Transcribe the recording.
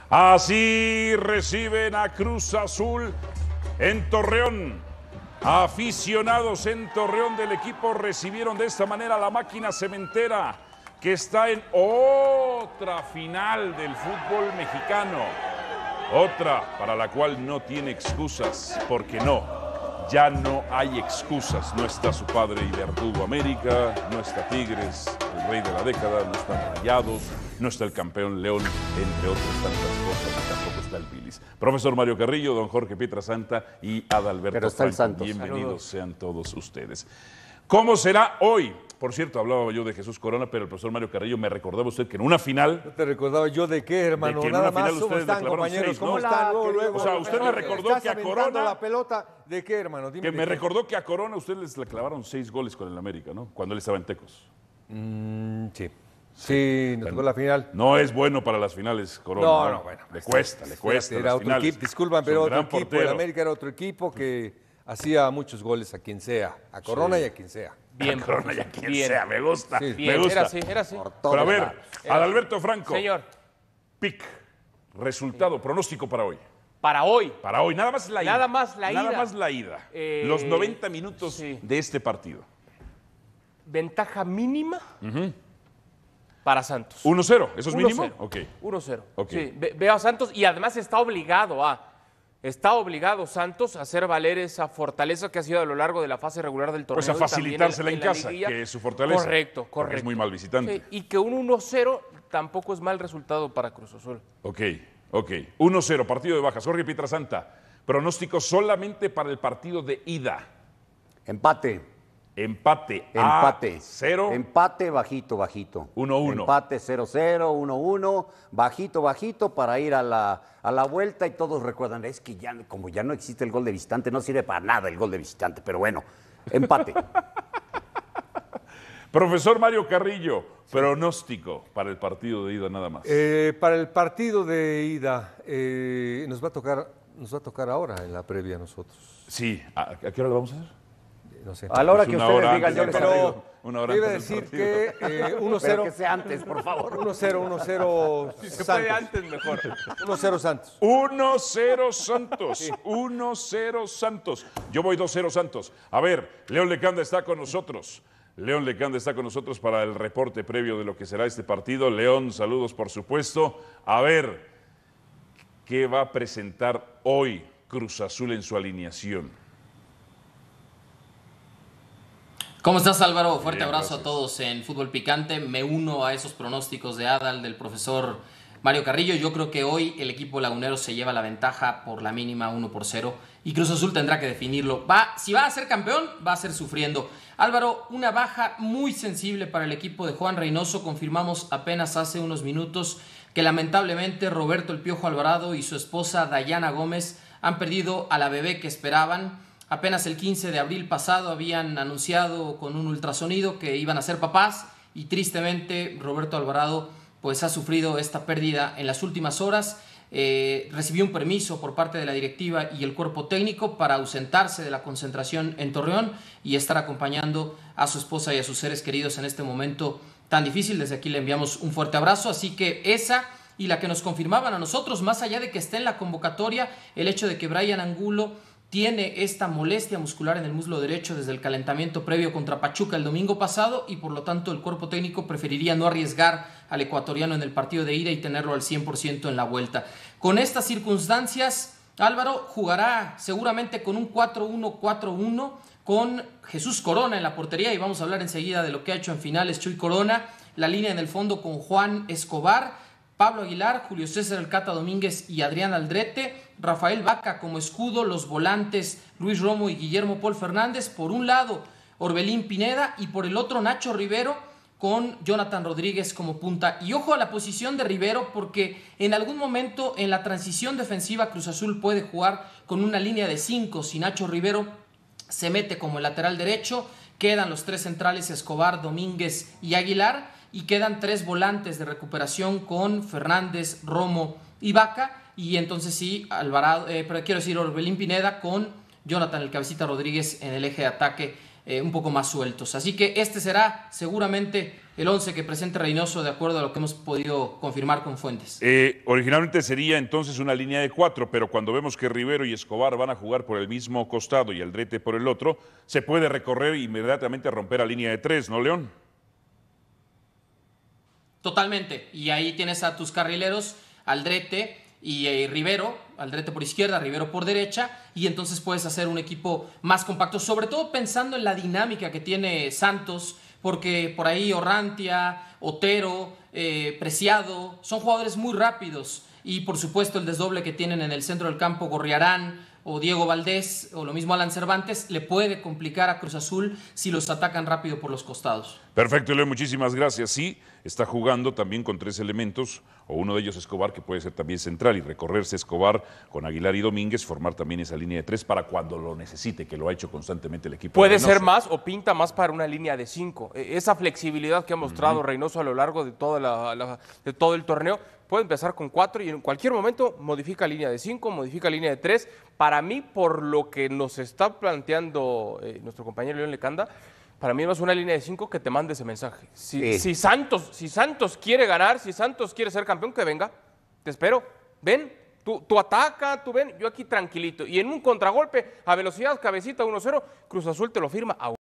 Así reciben a Cruz Azul en Torreón. Aficionados en Torreón del equipo recibieron de esta manera a la máquina cementera, que está en otra final del fútbol mexicano. Otra para la cual no tiene excusas, porque ya no hay excusas. No está su padre y verdugo América, no está Tigres, el rey de la década, no están Rayados, no está el campeón León, entre otras tantas cosas, y tampoco está el Bilis. Profesor Mario Carrillo, don Jorge Pietrasanta y Adalberto Franco, bienvenidos Saludos. Sean todos ustedes. ¿Cómo será hoy? Por cierto, hablaba yo de Jesús Corona, pero el profesor Mario Carrillo me recordaba usted que en una final... ¿No te recordaba yo de qué, hermano? De que en Nada una final más, ustedes ¿cómo están, compañeros? 6, ¿no? ¿Cómo están? O sea, usted me recordó que a Corona... la pelota, ¿de qué, hermano? Dime que me recordó que a Corona ustedes le clavaron 6 goles con el América, ¿no? Cuando él estaba en Tecos. Sí. Sí, nos tocó la final. No es bueno para las finales, Corona. No, bueno. Le cuesta. Era otro equipo, disculpan, pero otro equipo. El América era otro equipo que hacía muchos goles a quien sea. A Corona y a quien sea. Bien, Corona y a quien sea. Me gusta. Sí. Me gusta. Era así. Pero a ver, Adalberto Franco. Señor. Pick. Resultado, pronóstico para hoy. Para hoy. Para hoy, nada más la ida. Nada más la ida. Nada más la ida. Los 90 minutos de este partido. Ventaja mínima para Santos. 1-0, ¿eso es mínimo? 1-0. Ok. 1-0. Ok. Sí, veo a Santos y además está obligado Santos a hacer valer esa fortaleza que ha sido a lo largo de la fase regular del torneo. Pues a facilitársela en casa, que es su fortaleza. Correcto. Porque es muy mal visitante. Sí, y que un 1-0 tampoco es mal resultado para Cruz Azul. Ok. 1-0, partido de bajas. Jorge Pietrasanta, pronóstico solamente para el partido de ida. Empate. 0. Empate bajito. 1-1. Empate 0-0, 1-1, bajito para ir a la vuelta, y todos recuerdan, es que como ya no existe el gol de visitante, no sirve para nada el gol de visitante, pero bueno, empate. Profesor Mario Carrillo, pronóstico para el partido de ida nada más. Para el partido de ida, nos va a tocar ahora en la previa a nosotros. Sí, ¿a qué hora lo vamos a hacer? No sé. A la hora que ustedes digan, yo les pero una hora iba a antes del decir que 1-0. Pero que sea antes, por favor. 1-0 Si se Santos. puede antes, mejor. 1-0 Santos. 1-0 Santos. 1-0 Santos. Yo voy 2-0 Santos. A ver, León Lecanda está con nosotros. León Lecanda está con nosotros para el reporte previo de lo que será este partido. León, saludos por supuesto. A ver, ¿qué va a presentar hoy Cruz Azul en su alineación? ¿Cómo estás, Álvaro? Fuerte Bien, abrazo gracias. a todos en Fútbol Picante. Me uno a esos pronósticos de Adal, del profesor Mario Carrillo. Yo creo que hoy el equipo lagunero se lleva la ventaja por la mínima 1-0 y Cruz Azul tendrá que definirlo. Si va a ser campeón, va a ser sufriendo. Álvaro, una baja muy sensible para el equipo de Juan Reynoso. Confirmamos apenas hace unos minutos que lamentablemente Roberto El Piojo Alvarado y su esposa Dayana Gómez han perdido a la bebé que esperaban. Apenas el 15 de abril pasado habían anunciado con un ultrasonido que iban a ser papás y tristemente Roberto Alvarado pues ha sufrido esta pérdida en las últimas horas. Recibió un permiso por parte de la directiva y el cuerpo técnico para ausentarse de la concentración en Torreón y estar acompañando a su esposa y a sus seres queridos en este momento tan difícil. Desde aquí le enviamos un fuerte abrazo, así que esa y la que nos confirmaban a nosotros, más allá de que esté en la convocatoria, el hecho de que Brian Angulo tiene esta molestia muscular en el muslo derecho desde el calentamiento previo contra Pachuca el domingo pasado y por lo tanto el cuerpo técnico preferiría no arriesgar al ecuatoriano en el partido de ida y tenerlo al 100% en la vuelta. Con estas circunstancias, Álvaro jugará seguramente con un 4-1-4-1 con Jesús Corona en la portería y vamos a hablar enseguida de lo que ha hecho en finales Chuy Corona, la línea en el fondo con Juan Escobar, Pablo Aguilar, Julio César El Cata Domínguez y Adrián Aldrete, Rafael Vaca como escudo, los volantes Luis Romo y Guillermo Paul Fernández, por un lado Orbelín Pineda y por el otro Nacho Rivero con Jonathan Rodríguez como punta. Y ojo a la posición de Rivero porque en algún momento en la transición defensiva Cruz Azul puede jugar con una línea de 5 si Nacho Rivero se mete como el lateral derecho, quedan los 3 centrales Escobar, Domínguez y Aguilar y quedan 3 volantes de recuperación con Fernández, Romo y Vaca y entonces sí, Orbelín Pineda con Jonathan el Cabecita Rodríguez en el eje de ataque un poco más sueltos. Así que este será seguramente el 11 que presente Reynoso de acuerdo a lo que hemos podido confirmar con fuentes. Originalmente sería entonces una línea de 4, pero cuando vemos que Rivero y Escobar van a jugar por el mismo costado y Aldrete por el otro, se puede recorrer e inmediatamente romper a línea de 3, ¿no, León? Totalmente, y ahí tienes a tus carrileros, Aldrete y Rivero, Aldrete por izquierda, Rivero por derecha, y entonces puedes hacer un equipo más compacto, sobre todo pensando en la dinámica que tiene Santos, porque por ahí Orrantia, Otero, Preciado, son jugadores muy rápidos, y por supuesto el desdoble que tienen en el centro del campo, Gorriarán o Diego Valdés, o lo mismo Alan Cervantes, le puede complicar a Cruz Azul si los atacan rápido por los costados. Perfecto, Leo, muchísimas gracias. Sí, está jugando también con 3 elementos, o uno de ellos Escobar, que puede ser también central, y recorrerse Escobar con Aguilar y Domínguez, formar también esa línea de 3 para cuando lo necesite, que lo ha hecho constantemente el equipo. Puede Reynoso. ser más o pinta más para una línea de 5. Esa flexibilidad que ha mostrado Reynoso a lo largo de todo el torneo, puede empezar con 4 y en cualquier momento modifica línea de 5, modifica línea de 3. Para mí, por lo que nos está planteando nuestro compañero León Lecanda, para mí es más una línea de 5 que te mande ese mensaje. Si Santos quiere ganar, si Santos quiere ser campeón, que venga. Te espero. Ven, tú ataca, tú ven. Yo aquí tranquilito. Y en un contragolpe, a velocidad, cabecita 1-0, Cruz Azul te lo firma.